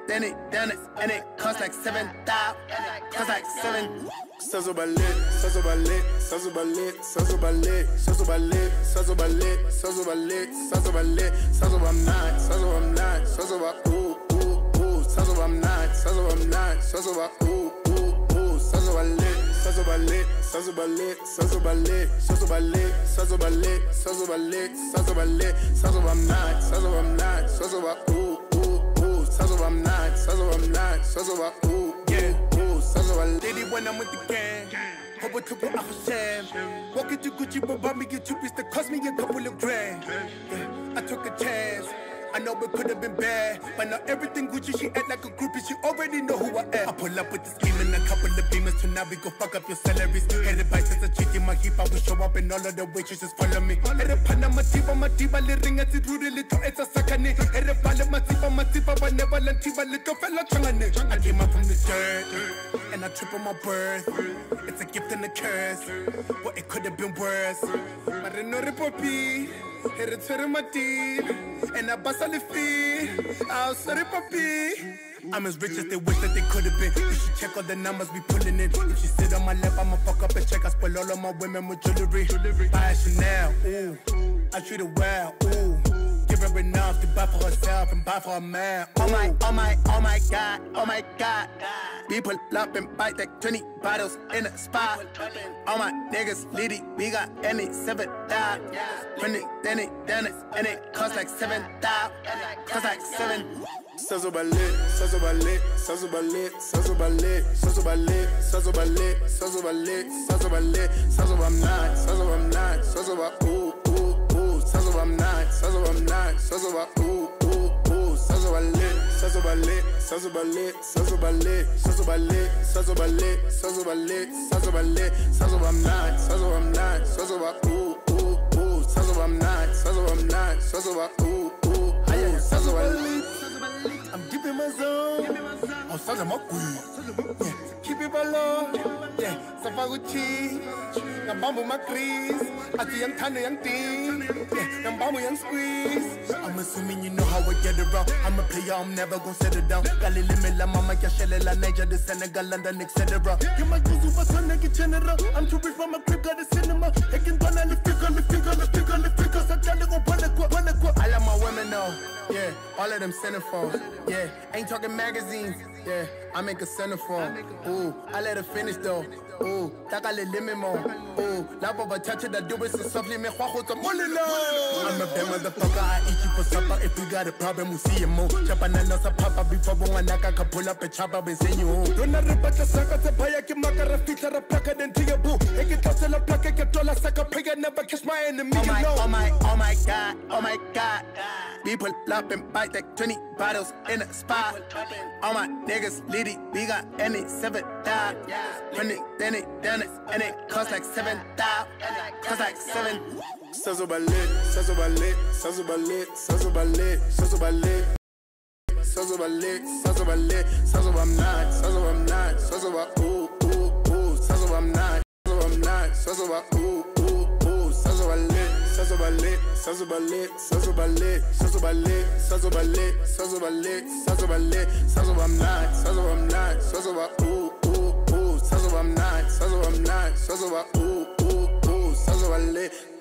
then it, and it cost like 7,000. Cost like 7. Sazo ballet, sazo ballet, sazo ballet, sazo ballet, sazo ballet, sazo ballet, sazo ballet, sazo ballet, sazo I'm not, sazo I'm not, sazo ooh, sazo I'm not, sazo I'm not, sazo ooh, sazo ballet, sazo ballet, sazo ballet, sazo ballet, sazo ballet, sazo ballet, sazo ballet, sazo ballet, sazo I'm not, sazo I'm not, sazo ooh, sazo I'm not, sazo I'm not, sazo ooh, yeah. Lady, when I'm with the gang, hope it took a sham. Walk into Gucci, but buy me a two-piece that cost me a couple of grand. Yeah, I took a chance. I know it could have been bad, but now everything Gucci, she act like a groupie, she already know who I am. I pull up with the scheme and a couple of beamers, so now we go fuck up your salaries. Headed by since a chick in my heap, I will show up and all of the waitresses follow me. Headed Panama Tiba, le ring at it, Rudy, little, it's a sakane. Headed Pala Matiba, but never let Tiba, little fella, changane. I came up from the dirt, and I trip on my birth. It's a gift and a curse, but it could have been worse. But I know the puppy, headed to my teeth, and I bust the fee. I'll sorry, puppy. I'm as rich as they wish that they could have been. You should check all the numbers we pulling in. If she sit on my lap, I'ma fuck up and check. I spoil all of my women with jewelry. Buy a Chanel, ooh. I treat her well, ooh. Give her enough to buy for herself and buy for her man. Oh my God, oh my God. We pull up and bite like 20 bottles in a spot. All my niggas litty, we got any 7,000. When it, then it, and it cost like 7,000. Cost like 7. Sazo ballet, sazo ballet, sazo ballet, sazo ballet, sazo ballet, sazo ballet, sazo ballet, sazo ballet, sazo I'm not, sazo I'm not, sazo ooh, sazo I'm not, sazo I'm not, sazo ooh, sazo ballet, sazo ballet, sazo ballet, sazo ballet, sazo ballet, sazo ballet, sazo ballet, sazo ballet, sazo I'm not, sazo I'm not, sazo ooh, sazo I'm not, sazo I'm not, sazo ooh, sazo ballet. I'm deep in my zone. Oh, sazo my queen. Yeah, keep it below. Yeah, Safaguchi. Nambambo my crease. Ati young Tana young team. Yeah, Nambambo young squeeze. I'm assuming you know how I get around. I'm a player, I'm never gonna settle down. Gali limit la mama Kashele la Niger, the Senegal, London, etc. You might do super son, I get general. I'm too rich for my crib, got a cinema. I can go on the figure, the figure, the figure, the figure. So tell them go. I love my women though. Yeah, all of them centerfolds. Yeah, ain't talking magazines. Yeah, I make a centerfold. Ooh, I let her finish though. Ooh, taka le limit more. Ooh, la baba touch it, I do it so softly. Me khwa khotsa molelo. I'm a bad motherfucker, I eat you for supper. If you got a problem, we'll see you more. Chapanana sa papa before wanaka ka pull up a chopper, we send you home. Don't not report the saka to pay a makara feature a plaka then to your boo. I get tossed a plaka, get dollar saka pay, never catch my enemy. Oh my God, oh my God. We pull up and bite like 20 bottles in a spot. All my niggas litty, we got any 7,000. When it, then it, and it cost like 7,000. Cost like 7. Sazo ballet, sazo ballet, sazo ballet, sazo ballet, sazo ballet, sazo ballet, sazo ballet, sazo I'm not, sazo I'm not, sazo ooh, sazo I'm not, sazo I'm not, sazo ooh, sazo ballet, sazo ballet, sazo ballet, sazo ballet, sazo ballet, sazo ballet, sazo ballet, sazo ballet, sazo I'm not, sazo I'm not, sazo ooh, sazo I'm not, sazo I'm not, sazo ooh, sazo ballet.